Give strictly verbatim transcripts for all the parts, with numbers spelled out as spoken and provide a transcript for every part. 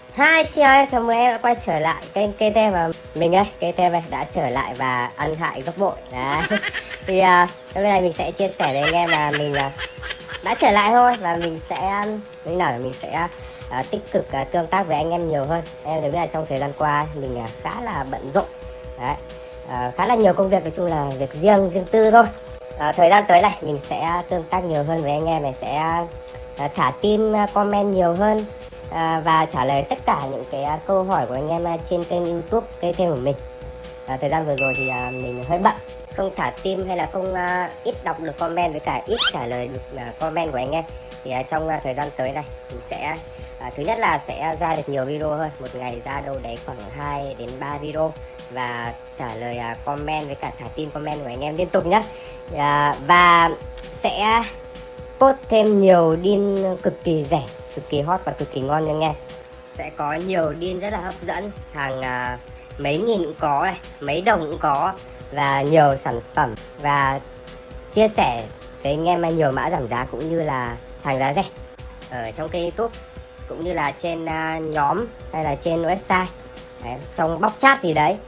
Hi, xin chào em, chào mừng em đã quay trở lại kênh kê tê và mình đây, kê tê đây đã trở lại và ăn hại gấp bội. Đấy. Thì uh, hôm nay mình sẽ chia sẻ với anh em là mình uh, đã trở lại thôi và mình sẽ như nào là mình sẽ uh, tích cực uh, tương tác với anh em nhiều hơn. Em thấy là trong thời gian qua mình uh, khá là bận rộn, đấy, uh, khá là nhiều công việc, nói chung là việc riêng riêng tư thôi. Uh, thời gian tới này mình sẽ tương tác nhiều hơn với anh em này, sẽ uh, thả tin uh, comment nhiều hơn. À, và trả lời tất cả những cái uh, câu hỏi của anh em uh, trên kênh YouTube kê tê của mình. À, thời gian vừa rồi thì uh, mình hơi bận, không thả tim hay là không uh, ít đọc được comment với cả ít trả lời được uh, comment của anh em. Thì uh, trong uh, thời gian tới này mình sẽ uh, thứ nhất là sẽ ra được nhiều video hơn, một ngày ra đâu đấy khoảng hai đến ba video và trả lời uh, comment với cả thả tim comment của anh em liên tục nhé. À, và sẽ post thêm nhiều deal cực kỳ rẻ, cực kỳ hot và cực kỳ ngon nha anh em. Sẽ có nhiều deal rất là hấp dẫn, hàng à, mấy nghìn cũng có này, mấy đồng cũng có, và nhiều sản phẩm và chia sẻ với anh em nhiều mã giảm giá cũng như là hàng giá rẻ ở trong kênh YouTube cũng như là trên uh, nhóm hay là trên website. Đấy, trong box chat gì đấy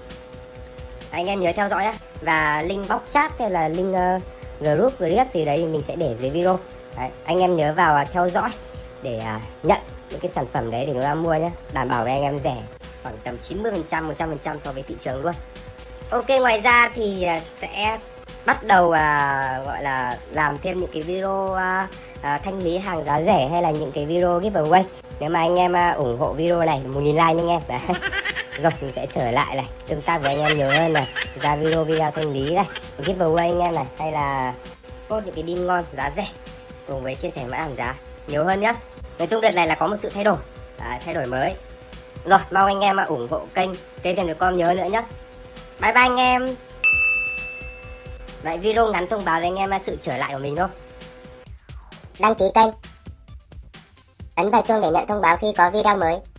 anh em nhớ theo dõi nhé. Và link box chat hay là link uh, group group gì đấy thì mình sẽ để dưới video. Đấy, anh em nhớ vào uh, theo dõi để uh, nhận những cái sản phẩm đấy để chúng ta mua nhé, đảm bảo với anh em rẻ khoảng tầm chín mươi phần trăm, một trăm phần trăm so với thị trường luôn. Ok, ngoài ra thì uh, sẽ bắt đầu uh, gọi là làm thêm những cái video uh, uh, thanh lý hàng giá rẻ hay là những cái video giveaway. Nếu mà anh em uh, ủng hộ video này một nghìn like anh em. Đấy. Rồi mình sẽ trở lại này, tương tác với anh em nhiều hơn này, ra video video thanh lý này, giveaway anh em này, hay là post những cái deal ngon giá rẻ cùng với chia sẻ mã hàng giá nhiều hơn nhé. Nói chung đợt này là có một sự thay đổi, à, thay đổi mới. Rồi, mong anh em ủng hộ kênh kê tê com nhiều hơn nữa nhé. Bye bye anh em. Vậy video ngắn thông báo với anh em sự trở lại của mình thôi. Đăng ký kênh, ấn vào chuông để nhận thông báo khi có video mới.